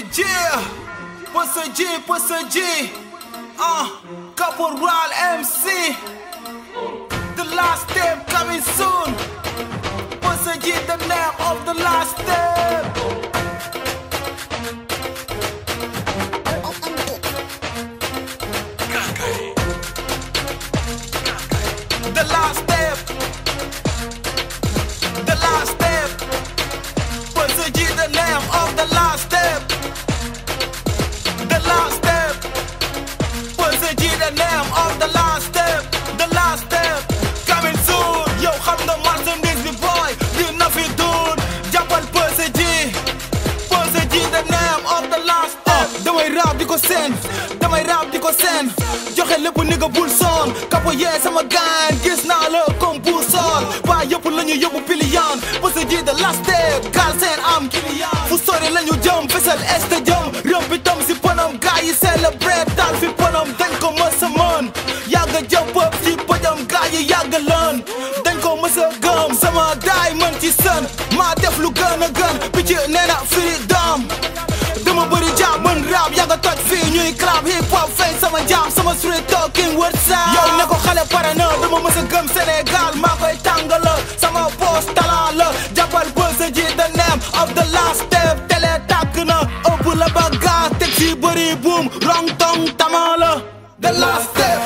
Pussy G, Caporal MC. The last step coming soon. Pussy G, the name of the last step. The last step. The last step. Pussy G, the name of the last step. The last step. Pussy G, the name of the last step. The last step coming soon. Yo, xam nga marchandise bi boy. Li na fi doon. Jàppal Pussy G. Pussy G, the name of the last step. Damay rap di ko seen. Damay rap di ko seen. Joxe lépp ni nga bul son. Kapo yee sama gaan. Gis naa la comme bu sol. Waa yëpp la ñu yóbbu piliyan. Pussy G, the last step. Gaal seen am kiliyan. Fu sori la ñu jëm. Fesal este jëm. Rëm bi tam si panam. Gaa yi celebrate daal fi panam. Dañ ko mës a mën. Yàgg jëm pëp ci pëjam. Gaa yi yàgg lën. Dañ ko mës a gëm. Sama daay mën ci sën. Maa def lu gën a gën. Picc nee na freedom. Dama bëri jaam mën rap. Yàgg toj fii ñuy clap hip hop feeñ sama jaam. Sama street talking word sound. Yow ne ko xale pare na. Dama mës a gëm Sénégal. Maa koy tàngala. Sama boss talent la. Jàppal Pussy G, the name of the last step. Télé tàkk na. ëpp la bagage. Teg si bëri boom. Rong tong tama la. The last step.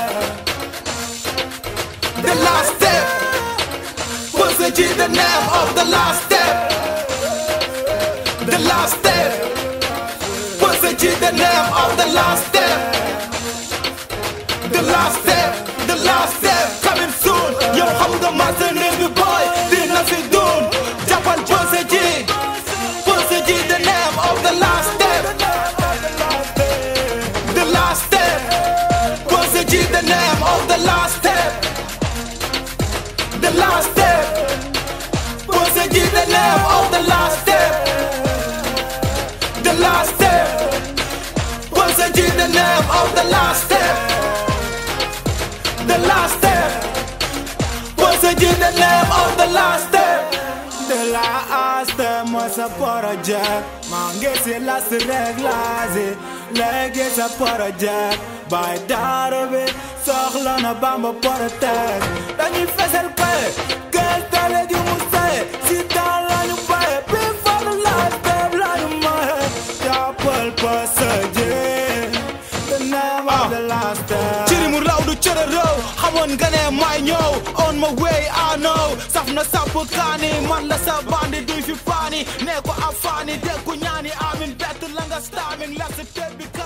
The last step. Pussy G, the name of the last step. The last step. Pussy G, the name of the last step. The last step. The last step coming soon. Yo, xam nga marchandise bi boy. Dina fi doon. Jàppal Pussy G. Pussy G, the name of the last step. The last step. Pussy G, the name of the last step. The last step. Pussy G, the name of the last step. The last step. Pussy G, the name of the last step. The last step. Pussy G, the name of the last step. The last step was a project. Man, get it last reglaze. Leg is a project. By that of it, soxla na Bamba protect. Dañuy fesal pay. Girl, tell you must say. Sit down la ñu baye. Before the last step la ñu maye. Jàppal Pussy G, the name of the last step. Ciri mu raw du cere raw. Xamoon nga ne may ñëw. On my way I know. Saf na sàpp kaani. Man la sa bandi duy fi faani. Ne ko afani. Dégg ko ñaani amin. Bett la nga stamin. La sa tëb bi